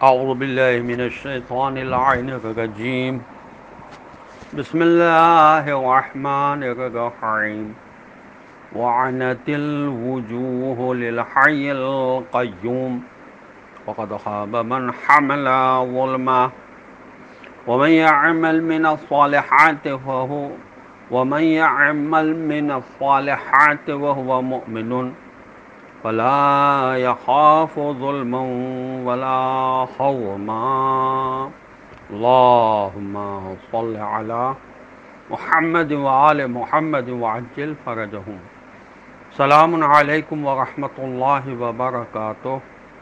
أعوذ بالله من الشيطان اللعين الرجيم. بسم الله الرحمن الرحيم. وعنت الوجوه للحي القيوم وقد خاب من حمل ظلما ومن يعمل من الصالحات وهو مؤمن فلا يخاف ظلما ولا حظما. اللهم صل على محمد وآل محمد وعجل فرجهم. سلام علیکم ورحمۃ اللہ وبرکاتہ.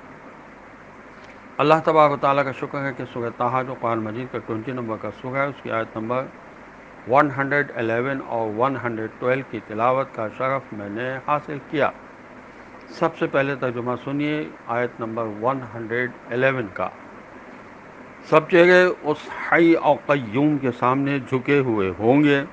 اللہ تبارک و تعالیٰ کا شکر ہے کہ سورہ طٰہٰ جو قرآن مجید کا 20 نمبر کا سورہ ہے، اس کی آیت نمبر 111 اور 112 کی تلاوت کا شرف میں نے حاصل کیا. سب سے پہلے ترجمہ سنیے آیت نمبر 111 کا. سب چہرے اس حی اور قیوم کے سامنے جھکے ہوئے ہوں گے،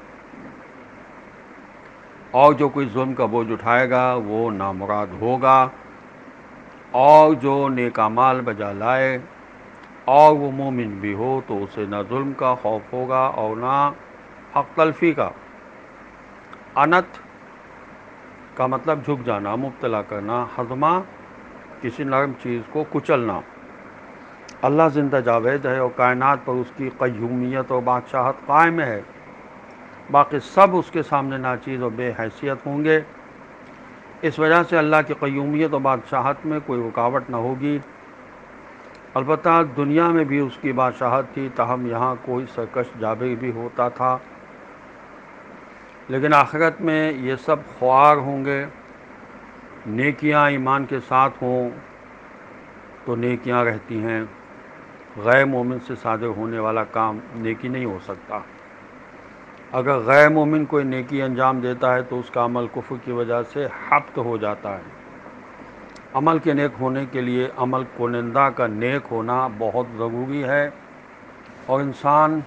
اور جو کوئی ظلم کا بوجھ اٹھائے گا وہ نامراد ہوگا، اور جو نیک اعمال بجا لائے اور وہ مومن بھی ہو تو اسے نہ ظلم کا خوف ہوگا اور نہ حق تلفی کا. انت کا مطلب جھک جانا، مبتلا کرنا، ہضمہ کسی نرم چیز کو کچلنا. اللہ زندہ جاوید ہے اور کائنات پر اس کی قیومیت اور بادشاہت قائم ہے. باقی سب اس کے سامنے ناچیز اور بے حیثیت ہوں گے. اس وجہ سے اللہ کی قیومیت اور بادشاہت میں کوئی رکاوٹ نہ ہوگی. البتہ دنیا میں بھی اس کی بادشاہت تھی، تاہم یہاں کوئی سرکش جابر بھی ہوتا تھا. لیکن آخرت میں یہ سب خوار ہوں گے. نیکیاں ایمان کے ساتھ ہوں تو نیکیاں رہتی ہیں. غیر مومن سے صادر ہونے والا کام نیکی نہیں ہو سکتا. اگر غیر مومن کوئی نیکی انجام دیتا ہے تو اس کا عمل کفر کی وجہ سے حبط ہو جاتا ہے. عمل کے نیک ہونے کے لیے عمل کنندہ کا نیک ہونا بہت ضروری ہے، اور انسان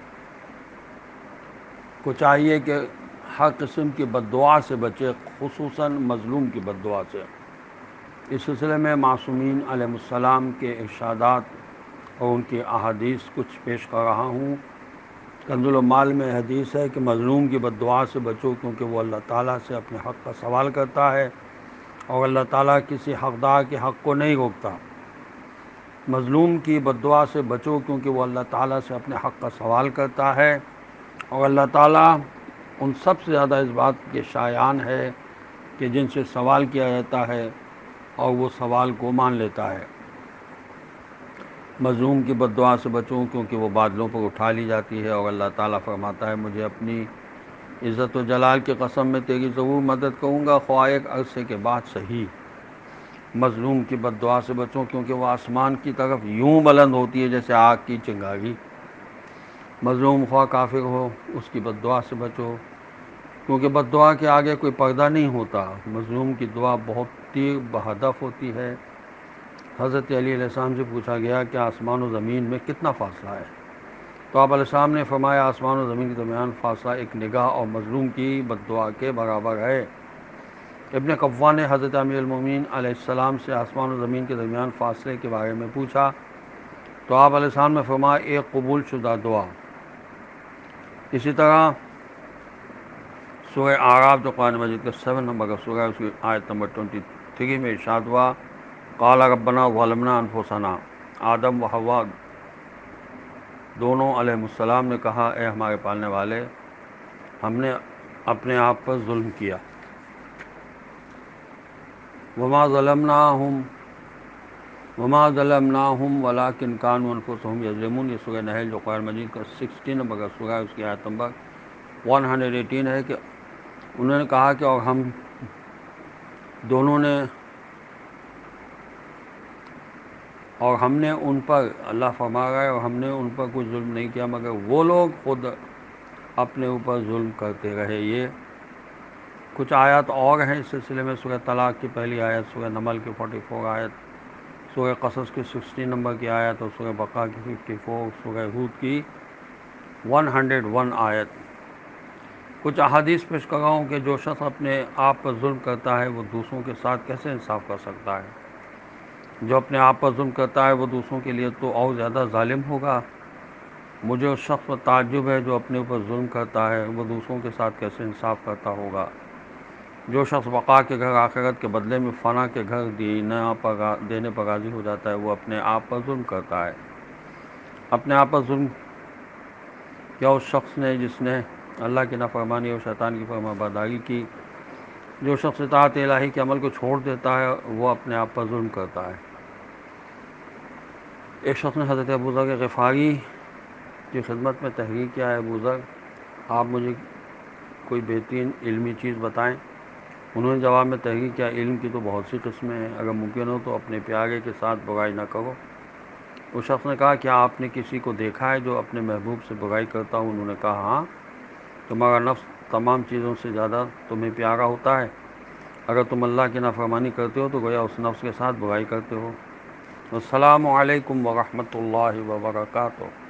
کو چاہیے کہ ہر قسم کی بد دعا سے بچے، خصوصاً مظلوم کی بد دعا سے. اس سلسلے میں معصومین علیہ السلام کے ارشادات اور ان کی احادیث کچھ پیش کر رہا ہوں. کنز المال میں حدیث ہے کہ مظلوم کی بد دعا سے بچو، کیونکہ وہ اللہ تعالیٰ سے اپنے حق کا سوال کرتا ہے اور اللہ تعالیٰ کسی حقدار کے حق کو نہیں روکتا. مظلوم کی بد دعا سے بچو کیونکہ وہ اللہ تعالیٰ سے اپنے حق کا سوال کرتا ہے، اور اللہ تعالیٰ ان سب سے زیادہ اس بات کے شایان ہے کہ جن سے سوال کیا جاتا ہے اور وہ سوال کو مان لیتا ہے. مظلوم کی بد دعا سے بچوں کیونکہ وہ بادلوں پر اٹھا لی جاتی ہے، اور اللہ تعالیٰ فرماتا ہے مجھے اپنی عزت و جلال کی قسم میں تیری ضرور مدد کروں گا، خواہ ایک عرصے کے بعد صحیح. مظلوم کی بد دعا سے بچوں کیونکہ وہ آسمان کی طرف یوں بلند ہوتی ہے جیسے آگ کی چنگاری. مظلوم خواہ کافر ہو، اس کی بد دعا سے بچو کیونکہ بد دعا کے آگے کوئی پردہ نہیں ہوتا. مظلوم کی دعا بہت تیر بہدف ہوتی ہے. حضرت علی علیہ السلام سے پوچھا گیا کہ آسمان و زمین میں کتنا فاصلہ ہے؟ تو آپ علیہ السلام نے فرمایا آسمان و زمین کے درمیان فاصلہ ایک نگاہ اور مظلوم کی بد دعا کے برابر ہے. ابن قوہ نے حضرت امیر المومنین علیہ السلام سے آسمان و زمین کے درمیان فاصلے کے بارے میں پوچھا تو آپ علیہ السلام نے فرمایا ایک قبول شدہ دعا. اسی طرح سورہ اعراف جو قرآن مجید کا 7 نمبر کا سورہ ہے، اس کی آیت نمبر 23 میں ارشاد ہوا قال ربنا ظلمنا انفسنا. آدم و حوا دونوں علیہ السلام نے کہا اے ہمارے پالنے والے، ہم نے اپنے آپ پر ظلم کیا. وما ظلمناہم ولکن کانوا انفسہم یظلمون. یہ سورہ نحل جو قرآن مجید کا 16 نمبر کا سورہ ہے، اس کی آیت نمبر 118 ہے کہ انہوں نے کہا کہ اور ہم دونوں نے اور ہم نے ان پر، اللہ فرما رہا ہے، اور ہم نے ان پر کوئی ظلم نہیں کیا مگر وہ لوگ خود اپنے اوپر ظلم کرتے رہے. یہ کچھ آیات اور ہیں اس سلسلے میں. سورہ طلاق کی پہلی آیت، سورہ نمل کی 44 آیت، سورہ قصص کی 16 نمبر کی آیت، اور سورہ بقرہ کی 54، سورہ ہود کی 101 آیت. کچھ احادیث پیش کر رہا ہوں کہ جو شخص اپنے آپ پر ظلم کرتا ہے وہ دوسروں کے ساتھ کیسے انصاف کر سکتا ہے. جو اپنے آپ پر ظلم کرتا ہے وہ دوسروں کے لیے تو اور زیادہ ظالم ہوگا۔ مجھے اس شخص پر تعجب ہے جو اپنے اوپر ظلم کرتا ہے، وہ دوسروں کے ساتھ کیسے انصاف کرتا ہوگا۔ جو شخص بقا کے گھر آخرت کے بدلے میں فنا کے گھر دینے پر راضی ہو جاتا ہے، وہ اپنے آپ پر ظلم کرتا ہے۔ اپنے آپ پر ظلم کیا اس شخص نے جس نے اللہ کی نافرمانی اور شیطان کی فرمانبرداری کی۔ جو شخص اطاعت الہی کے عمل کو چھوڑ دیتا ہے وہ اپنے آپ پر ظلم کرتا ہے۔ ایک شخص نے حضرت ابوذر غفاری کی خدمت میں تحریر کیا ہے، ابوذر آپ مجھے کوئی بہترین علمی چیز بتائیں۔ انہوں نے جواب میں تحریر کیا، علم کی تو بہت سی قسمیں ہیں، اگر ممکن ہو تو اپنے پیارے کے ساتھ برائی نہ کرو۔ اس شخص نے کہا، کیا آپ نے کسی کو دیکھا ہے جو اپنے محبوب سے برائی کرتا ہو؟ انہوں نے کہا، ہاں، تمہارا نفس تمام چیزوں سے زیادہ تمہیں پیارا ہوتا ہے، اگر تم اللہ کی نافرمانی کرتے ہو تو گویا اس نفس کے ساتھ برائی کرتے ہو۔ السلام علیکم ورحمۃ اللہ وبرکاتہ۔